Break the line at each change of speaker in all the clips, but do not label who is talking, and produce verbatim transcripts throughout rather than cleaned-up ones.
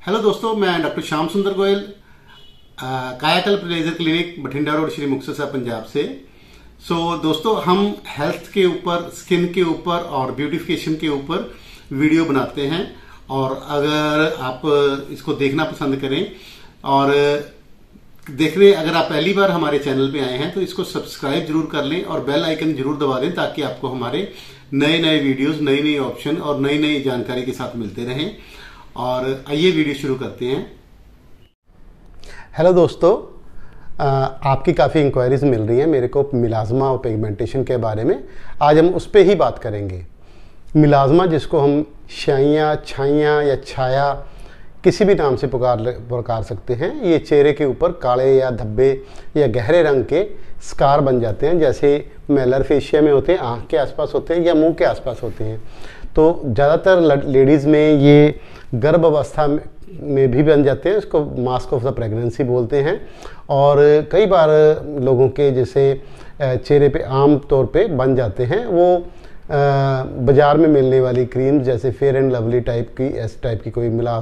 Hello दोस्तों, मैं doctor Shyam Sundar Goyal, Kayakalp laser clinic Bathinda road, Shri Muktsar Sahib, Punjab से। सो so, दोस्तों, हम हेल्थ के ऊपर, स्किन के ऊपर और ब्यूटिफिकेशन के ऊपर वीडियो बनाते हैं। और अगर आप इसको देखना पसंद करें और देख रहे अगर आप पहली बार हमारे चैनल पे आए हैं तो इसको सब्सक्राइब जरूर कर लें और बेल आइकन जरूर दबा दें, ताकि आपको हमारे नए नए वीडियोस, नई नई ऑप्शन और नई नई जानकारी के साथ मिलते रहें। और आइए वीडियो शुरू करते हैं।
हेलो दोस्तों, आपकी काफ़ी इंक्वायरीज मिल रही हैं मेरे को मिलाज़मा और पिगमेंटेशन के बारे में। आज हम उस पर ही बात करेंगे। मिलाज़मा, जिसको हम शाइयाँ, छाइयाँ या छाया किसी भी नाम से पुकार पुकार सकते हैं, ये चेहरे के ऊपर काले या धब्बे या गहरे रंग के स्कार बन जाते हैं, जैसे मेलर फेशिया में होते हैं, आँख के आसपास होते हैं या मुंह के आसपास होते हैं। तो ज़्यादातर लेडीज़ में ये गर्भ अवस्था में भी बन जाते हैं, इसको मास्क ऑफ द प्रेगनेंसी बोलते हैं। और कई बार लोगों के जैसे चेहरे पे आम तौर पे बन जाते हैं, वो बाज़ार में मिलने वाली क्रीम जैसे फेयर एंड लवली टाइप की, इस टाइप की कोई मिला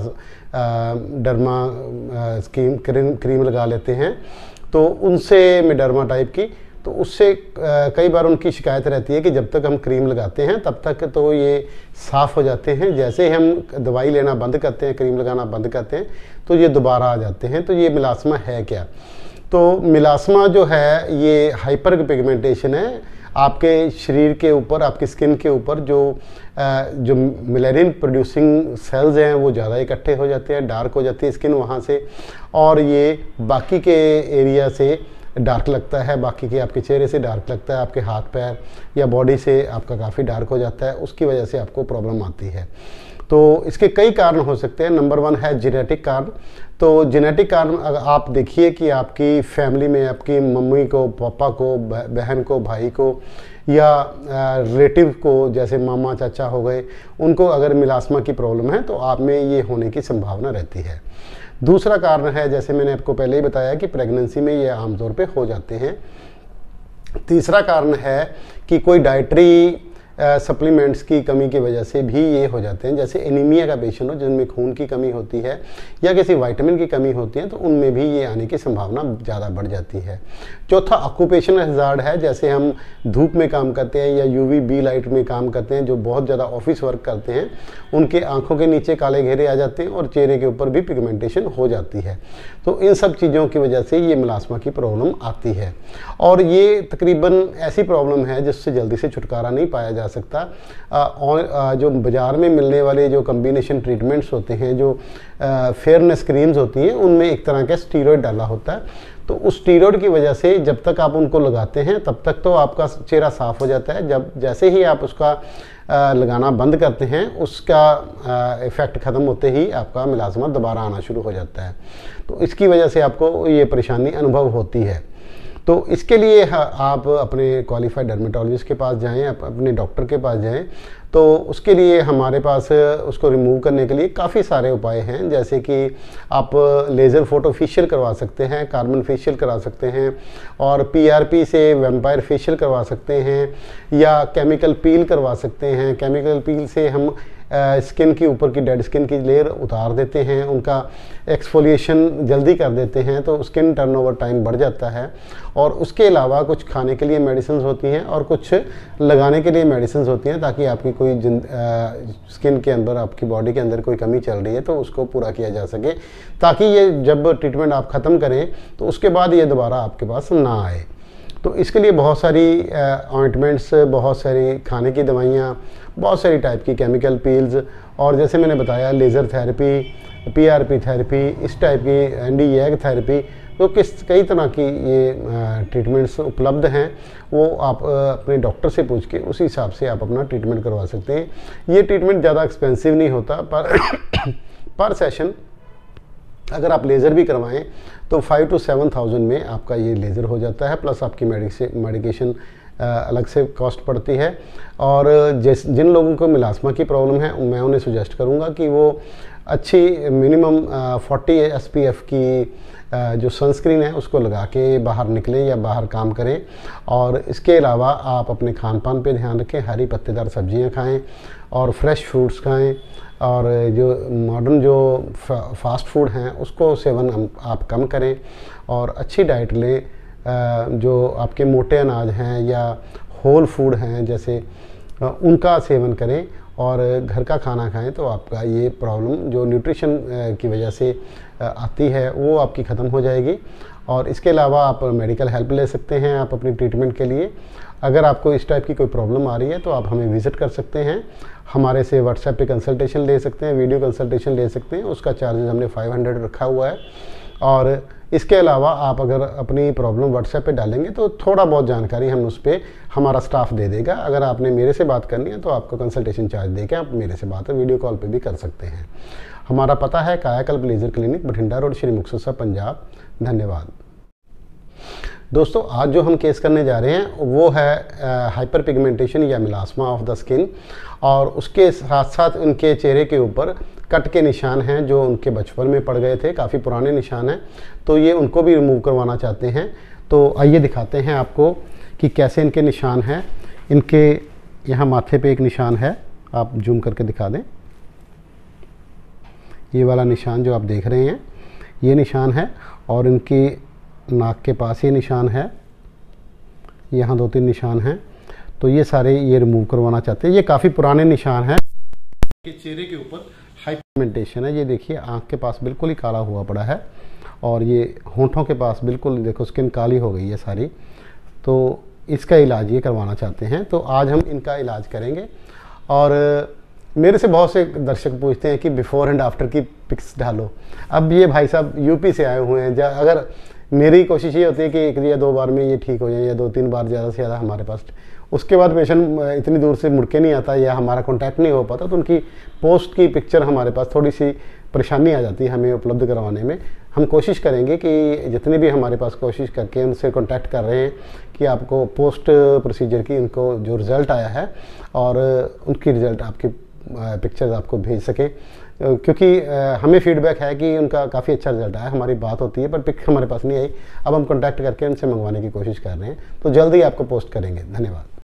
डर्मा स्कीम क्रीम क्रीम लगा लेते हैं, तो उनसे मिडर्मा टाइप की, तो उससे कई बार उनकी शिकायत रहती है कि जब तक हम क्रीम लगाते हैं तब तक तो ये साफ़ हो जाते हैं, जैसे ही हम दवाई लेना बंद करते हैं, क्रीम लगाना बंद करते हैं, तो ये दोबारा आ जाते हैं। तो ये मिलाज़मा है क्या? तो मिलाज़मा जो है ये हाइपर पिगमेंटेशन है। आपके शरीर के ऊपर, आपकी स्किन के ऊपर जो जो मेलानिन प्रोड्यूसिंग सेल्स हैं वो ज़्यादा इकट्ठे हो जाते हैं, डार्क हो जाती है स्किन वहाँ से, और ये बाकी के एरिया से डार्क लगता है, बाकी के आपके चेहरे से डार्क लगता है, आपके हाथ पैर या बॉडी से आपका काफ़ी डार्क हो जाता है, उसकी वजह से आपको प्रॉब्लम आती है। तो इसके कई कारण हो सकते हैं। नंबर वन है जेनेटिक कारण। तो जेनेटिक कारण अगर आप देखिए कि आपकी फैमिली में आपकी मम्मी को, पापा को, बहन को, भाई को या रिलेटिव को, जैसे मामा चाचा हो गए, उनको अगर मिलाज़मा की प्रॉब्लम है तो आप में ये होने की संभावना रहती है। दूसरा कारण है, जैसे मैंने आपको पहले ही बताया, कि प्रेगनेंसी में ये आमतौर पे हो जाते हैं। तीसरा कारण है कि कोई डाइटरी सप्लीमेंट्स की कमी की वजह से भी ये हो जाते हैं, जैसे एनीमिया का पेशेंट हो जिनमें खून की कमी होती है या किसी विटामिन की कमी होती है, तो उनमें भी ये आने की संभावना ज़्यादा बढ़ जाती है। चौथा ऑक्यूपेशनल हज़ार्ड है, जैसे हम धूप में काम करते हैं या यूवी बी लाइट में काम करते हैं, जो बहुत ज़्यादा ऑफिस वर्क करते हैं, उनके आँखों के नीचे काले घेरे आ जाते हैं और चेहरे के ऊपर भी पिगमेंटेशन हो जाती है। तो इन सब चीज़ों की वजह से ये मिलाज़मा की प्रॉब्लम आती है, और ये तकरीबन ऐसी प्रॉब्लम है जिससे जल्दी से छुटकारा नहीं पाया जा सकता। और जो बाज़ार में मिलने वाले जो कम्बिनेशन ट्रीटमेंट्स होते हैं, जो फेयरनेस क्रीम्स होती हैं, उनमें एक तरह का स्टीरॉयड डाला होता है। तो उस स्टीरॉयड की वजह से जब तक आप उनको लगाते हैं तब तक तो आपका चेहरा साफ़ हो जाता है। जब जैसे ही आप उसका लगाना बंद करते हैं, उसका इफ़ेक्ट ख़त्म होते ही आपका मिलाज़मा दोबारा आना शुरू हो जाता है। तो इसकी वजह से आपको ये परेशानी अनुभव होती है। तो इसके लिए आप अपने क्वालिफाइड डर्मेटोलॉजिस्ट के पास जाएं, अपने डॉक्टर के पास जाएं। तो उसके लिए हमारे पास उसको रिमूव करने के लिए काफ़ी सारे उपाय हैं, जैसे कि आप लेज़र फोटो फेशियल करवा सकते हैं, कार्बन फेशियल करा सकते हैं, और पीआरपी से वैम्पायर फेशियल करवा सकते हैं, या केमिकल पील करवा सकते हैं। केमिकल पील से हम स्किन के ऊपर की डेड स्किन की लेयर उतार देते हैं, उनका एक्सफोलिएशन जल्दी कर देते हैं, तो स्किन टर्नओवर टाइम बढ़ जाता है। और उसके अलावा कुछ खाने के लिए मेडिसिन होती हैं और कुछ लगाने के लिए मेडिसिन होती हैं, ताकि आपकी कोई स्किन के अंदर, आपकी बॉडी के अंदर कोई कमी चल रही है तो उसको पूरा किया जा सके, ताकि ये जब ट्रीटमेंट आप ख़त्म करें तो उसके बाद ये दोबारा आपके पास ना आए। तो इसके लिए बहुत सारी ऑइंटमेंट्स, बहुत सारी खाने की दवाइयाँ, बहुत सारी टाइप की केमिकल पील्स, और जैसे मैंने बताया लेज़र थेरेपी, पीआरपी थेरेपी, इस टाइप की एंटी यैग थेरेपी, तो किस कई तरह की ये ट्रीटमेंट्स उपलब्ध हैं। वो आप अपने डॉक्टर से पूछ के उसी हिसाब से आप अपना ट्रीटमेंट करवा सकते हैं। ये ट्रीटमेंट ज़्यादा एक्सपेंसिव नहीं होता, पर पर सेशन अगर आप लेज़र भी करवाएं तो फाइव टू सेवन थाउजेंड में आपका ये लेज़र हो जाता है, प्लस आपकी मेडिकेशन अलग से कॉस्ट पड़ती है। और जिस जिन लोगों को मिलाज़मा की प्रॉब्लम है, मैं उन्हें सुजेस्ट करूँगा कि वो अच्छी minimum forty S P F की जो सनस्क्रीन है उसको लगा के बाहर निकलें या बाहर काम करें। और इसके अलावा आप अपने खान पान पे ध्यान रखें, हरी पत्तेदार सब्जियां खाएं और फ्रेश फ्रूट्स खाएं, और जो मॉडर्न जो फास्ट फूड हैं उसको सेवन हम आप कम करें, और अच्छी डाइट लें। जो आपके मोटे अनाज हैं या होल फूड हैं जैसे उनका सेवन करें, और घर का खाना खाएं, तो आपका ये प्रॉब्लम जो न्यूट्रिशन की वजह से आती है वो आपकी ख़त्म हो जाएगी। और इसके अलावा आप मेडिकल हेल्प ले सकते हैं आप अपनी ट्रीटमेंट के लिए। अगर आपको इस टाइप की कोई प्रॉब्लम आ रही है तो आप हमें विज़िट कर सकते हैं, हमारे से व्हाट्सएप पे कंसल्टेशन ले सकते हैं, वीडियो कंसल्टेशन ले सकते हैं। उसका चार्जेस हमने फाइव हंड्रेड रखा हुआ है। और इसके अलावा आप अगर अपनी प्रॉब्लम व्हाट्सएप पे डालेंगे तो थोड़ा बहुत जानकारी हम उस पर हमारा स्टाफ दे देगा। अगर आपने मेरे से बात करनी है तो आपको कंसल्टेशन चार्ज देके आप मेरे से बात वीडियो कॉल पे भी कर सकते हैं। हमारा पता है Kayakalp laser clinic, Bathinda road, Shri Muktsar, Punjab. धन्यवाद। दोस्तों, आज जो हम केस करने जा रहे हैं वो है हाइपर पिगमेंटेशन या मिलास्मा ऑफ द स्किन, और उसके साथ साथ उनके चेहरे के ऊपर कट के निशान हैं जो उनके बचपन में पड़ गए थे, काफ़ी पुराने निशान हैं, तो ये उनको भी रिमूव करवाना चाहते हैं। तो आइए दिखाते हैं आपको कि कैसे इनके निशान हैं। इनके यहाँ माथे पे एक निशान है, आप जूम करके दिखा दें। ये वाला निशान जो आप देख रहे हैं ये निशान है, और इनकी नाक के पास ये निशान है, यहाँ दो तीन निशान हैं। तो ये सारे ये रिमूव करवाना चाहते हैं। ये काफ़ी पुराने निशान हैं। चेहरे के ऊपर हाइपरपिगमेंटेशन है, ये देखिए आँख के पास बिल्कुल ही काला हुआ पड़ा है, और ये होंठों के पास बिल्कुल देखो स्किन काली हो गई है सारी। तो इसका इलाज ये करवाना चाहते हैं। तो आज हम इनका इलाज करेंगे। और मेरे से बहुत से दर्शक पूछते हैं कि बिफ़ोर एंड आफ्टर की पिक्स डालो। अब ये भाई साहब यूपी से आए हुए हैं, अगर मेरी कोशिश ये होती है कि एक या दो बार में ये ठीक हो जाए, या दो तीन बार ज़्यादा से ज़्यादा हमारे पास, उसके बाद पेशेंट इतनी दूर से मुड़ के नहीं आता या हमारा कांटेक्ट नहीं हो पाता, तो उनकी पोस्ट की पिक्चर हमारे पास थोड़ी सी परेशानी आ जाती है हमें उपलब्ध करवाने में। हम कोशिश करेंगे कि जितने भी हमारे पास कोशिश करके उनसे कांटेक्ट कर रहे हैं कि आपको पोस्ट प्रोसीजर की उनको जो रिज़ल्ट आया है और उनकी रिज़ल्ट आपकी पिक्चर्स आपको भेज सकें, क्योंकि हमें फीडबैक है कि उनका काफ़ी अच्छा रिजल्ट आया। हमारी बात होती है पर पिक हमारे पास नहीं आई। अब हम कांटेक्ट करके उनसे मंगवाने की कोशिश कर रहे हैं, तो जल्द ही आपको पोस्ट करेंगे। धन्यवाद।